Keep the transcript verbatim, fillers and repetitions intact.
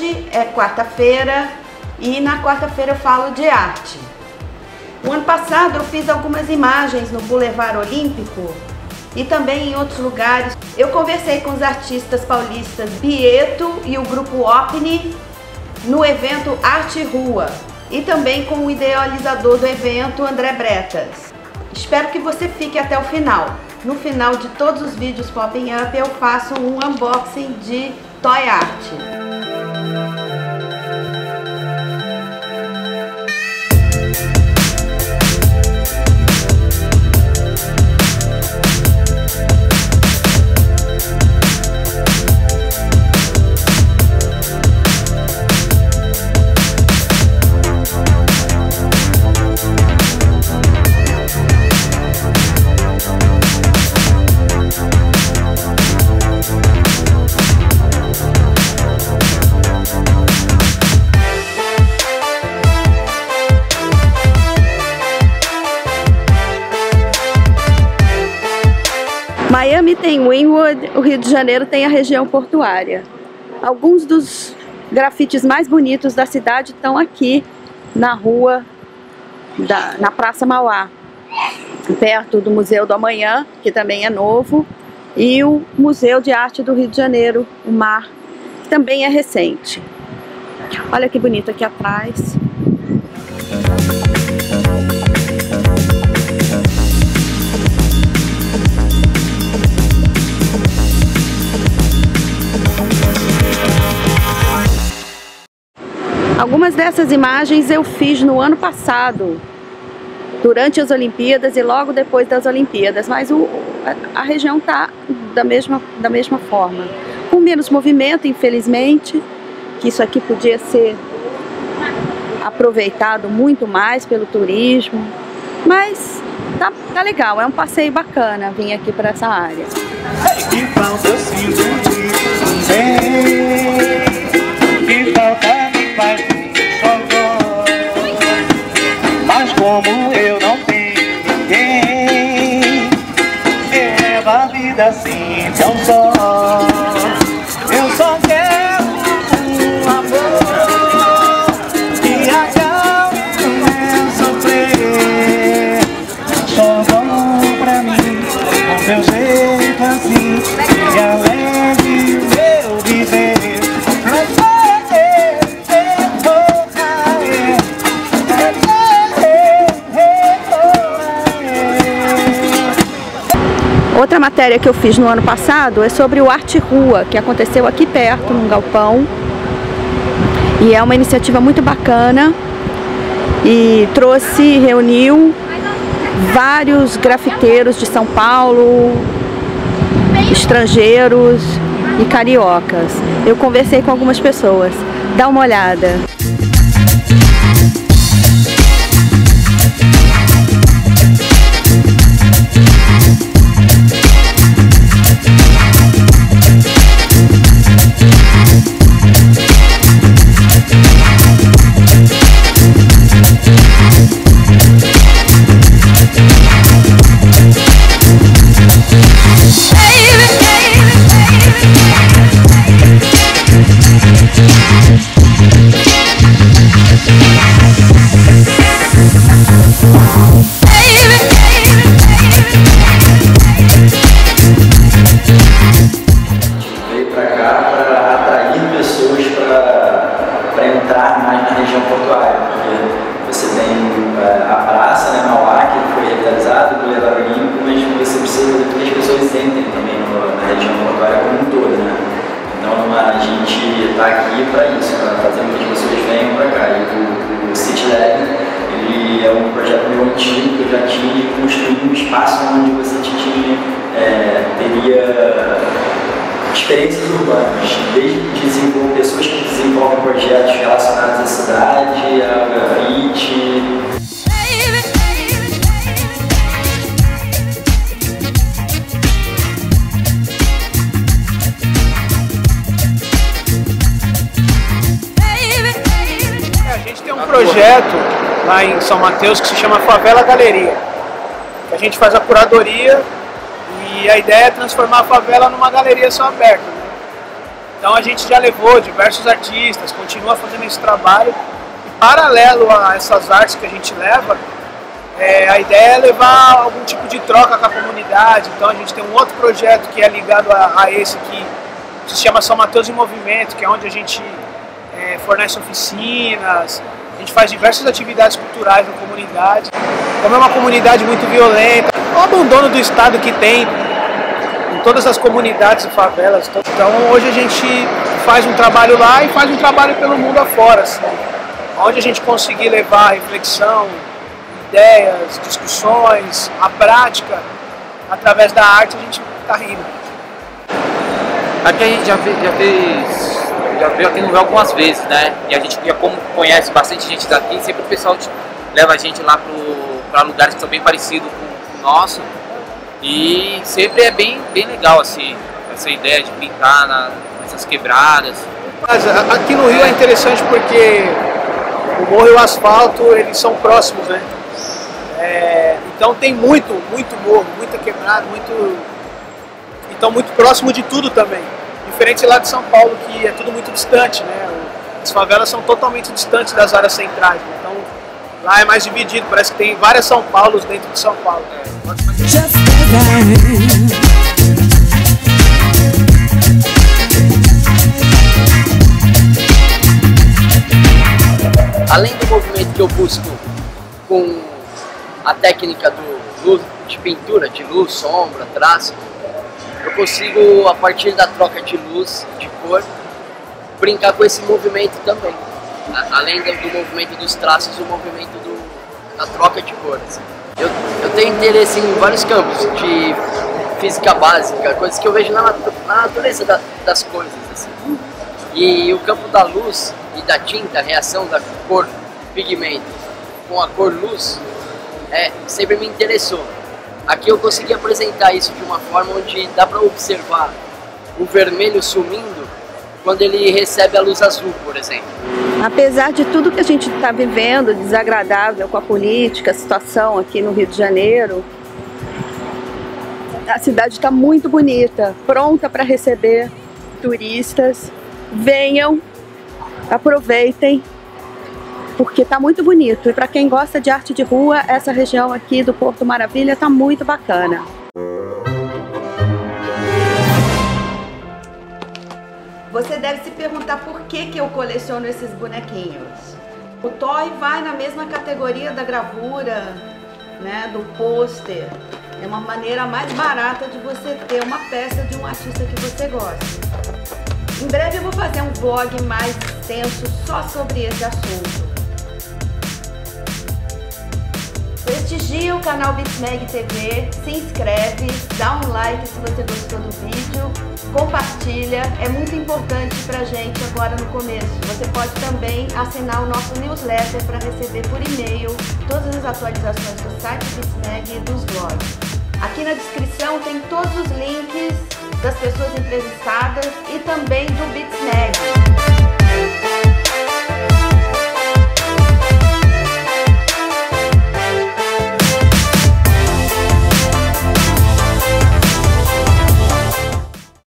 Hoje é quarta-feira e na quarta-feira eu falo de arte. O ano passado eu fiz algumas imagens no Boulevard Olímpico e também em outros lugares. Eu conversei com os artistas paulistas Bieto e o grupo Opni no evento Arte Rua e também com o idealizador do evento, André Bretas. Espero que você fique até o final. No final de todos os vídeos Popping Up eu faço um unboxing de Toy Art. Miami tem Wynwood, o Rio de Janeiro tem a região portuária. Alguns dos grafites mais bonitos da cidade estão aqui na rua, da, na Praça Mauá, perto do Museu do Amanhã, que também é novo, e o Museu de Arte do Rio de Janeiro, o MAR, que também é recente. Olha que bonito aqui atrás. Algumas dessas imagens eu fiz no ano passado, durante as Olimpíadas e logo depois das Olimpíadas, mas o, a, a região está da mesma, da mesma forma. Com menos movimento, infelizmente, que isso aqui podia ser aproveitado muito mais pelo turismo, mas tá, tá legal, é um passeio bacana vir aqui para essa área. Que falta eu sinto de que falta me faz como eu não tenho ninguém, eu levo a vida assim tão só. Eu só quero um amor que acalme o meu sofrer. Só bom pra mim, com meu jeito assim, e além do meu viver. Outra matéria que eu fiz no ano passado é sobre o Arte Rua, que aconteceu aqui perto, num galpão. E é uma iniciativa muito bacana e trouxe, reuniu vários grafiteiros de São Paulo, estrangeiros e cariocas. Eu conversei com algumas pessoas. Dá uma olhada. Está aqui para isso, para fazer com que as pessoas venham para cá. E o, o City Lab, ele é um projeto meu antigo que eu já tinha construído um espaço onde você tinha, é, teria experiências urbanas, desde desenvolver pessoas que desenvolvem projetos relacionados à cidade, ao grafite. Projeto lá em São Mateus que se chama Favela Galeria. A gente faz a curadoria e a ideia é transformar a favela numa galeria só aberta, né? Então a gente já levou diversos artistas, continua fazendo esse trabalho. E paralelo a essas artes que a gente leva, é, a ideia é levar algum tipo de troca com a comunidade. Então a gente tem um outro projeto que é ligado a, a esse que se chama São Mateus em Movimento, que é onde a gente é, fornece oficinas, a gente faz diversas atividades culturais na comunidade. Como é uma comunidade muito violenta, o abandono do Estado que tem em todas as comunidades e favelas. Então hoje a gente faz um trabalho lá e faz um trabalho pelo mundo afora, assim, onde a gente conseguir levar a reflexão, ideias, discussões, a prática, através da arte a gente está rindo. Aqui a gente já fez, já fez, já veio aqui no Rio algumas vezes, né? E a gente já como conhece bastante gente daqui, sempre o pessoal leva a gente lá para lugares que são bem parecidos com o nosso. E sempre é bem, bem legal assim, essa ideia de pintar na, nessas quebradas. Mas aqui no Rio é interessante porque o morro e o asfalto, eles são próximos, né? É, então tem muito, muito morro, muita quebrada, muito... Então muito próximo de tudo também. Diferente lá de São Paulo, que é tudo muito distante, né? As favelas são totalmente distantes das áreas centrais, né? Então lá é mais dividido, parece que tem várias São Paulos dentro de São Paulo. Além do movimento que eu busco com a técnica do luz, de pintura, de luz, sombra, traço, eu consigo, a partir da troca de luz, de cor, brincar com esse movimento também. Além do, do movimento dos traços, o movimento do, da troca de cores. Eu, eu tenho interesse em vários campos, de física básica, coisas que eu vejo na, natu na natureza da, das coisas. Assim. E o campo da luz e da tinta, a reação da cor pigmento com a cor luz, é, sempre me interessou. Aqui eu consegui apresentar isso de uma forma onde dá para observar o vermelho sumindo quando ele recebe a luz azul, por exemplo. Apesar de tudo que a gente está vivendo, desagradável com a política, a situação aqui no Rio de Janeiro, a cidade está muito bonita, pronta para receber turistas. Venham, aproveitem, porque está muito bonito. E para quem gosta de arte de rua, essa região aqui do Porto Maravilha está muito bacana. Você deve se perguntar por que que eu coleciono esses bonequinhos. O toy vai na mesma categoria da gravura, né, do pôster. É uma maneira mais barata de você ter uma peça de um artista que você gosta. Em breve eu vou fazer um vlog mais extenso só sobre esse assunto. Prestigia o canal BitsMag T V, se inscreve, dá um like se você gostou do vídeo, compartilha, é muito importante pra gente agora no começo. Você pode também assinar o nosso newsletter para receber por e-mail todas as atualizações do site BitsMag e dos vlogs. Aqui na descrição tem todos os links das pessoas entrevistadas e também do BitsMag.